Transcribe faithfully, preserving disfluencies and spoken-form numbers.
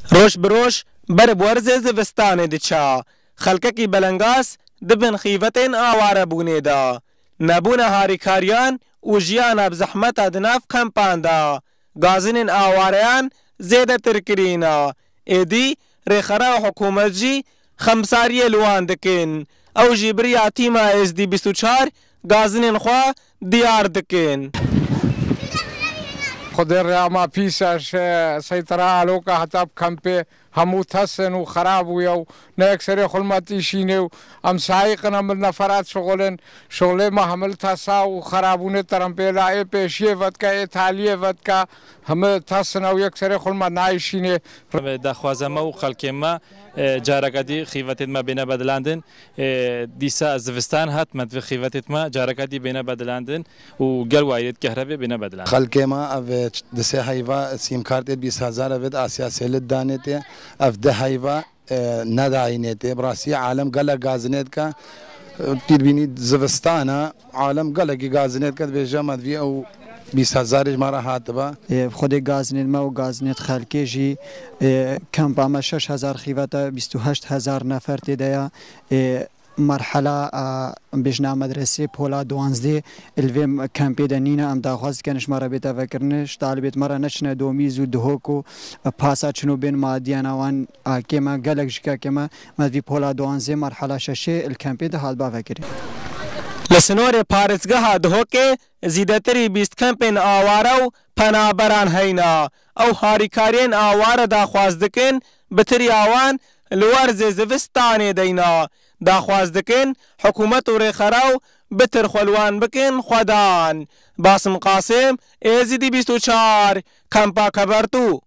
روش بروش بر بورزه زوستانه دچا خلککی بلنگاس دبن خیفتین آواره بونه دا نبونه هاریکاریان و جیانا بزحمت ادناف کمپان دا گازنین آواریان زیده ترکرینا ایدی ریخرا حکومت جی خمساری لوان دکن او جیبری تیما از دی بیست و چهار گازنین خواه دیار دکن خود رياما بيساش سيطرة علوكا حتى بكمبي همو تسن وخراب ويو نيكسري خلماتي شينيو ام سايقنا من نفرات شغلن شغلي ما حمل تسا وخرابوني ترمبيلا اي بيشي ودكا اي تاليه ودكا هم تسن او يكسري خلما ناي شيني داخوازما و خلقما جاركادي خيفتت ما بين بدلاندن ديسا زفستان هات مد خيفتت ما جاركادي بين بدلاندن وقال وايد كهرباء بين بدلاندن خلقما اف دسه هيفا سيم كارت بیست هزار افد اسيا سيلت دانته اف ده هيفا نداينته براسي عالم قال غازنت کا تيربيني زفستانا عالم قال غازنت کا بجمع في او بیست هزار مرا هاتبا خود غازنت ما و غازنت خلقی جی کمپا ما شش هزار خیواتا بیست و هشت هزار نفر تدایا مرحله بجنا مدرسه پولا دوانزده الویم کمپی دنینا ام داخواست کنش مرا بیتا فکرنش طالبت مرا نشنه دومیز و دهوکو پاسا چنو بین مادیانا وان کما گلک جکا کما مدوی پولا دوانزده مرحله ششه الکمپی ده حال با فکری لسنور پارزگاه دهوکه زیدتری بیست کمپین آوارو پنابران هینا او هاریکارین آوار داخواست دکن بتری آوان لورز زوستانه دینا داخواست دکن حکومت و ریخراو بتر خلوان بکن خودان باسم قاسم ایزیدی بیست و چار کمپا کبرتو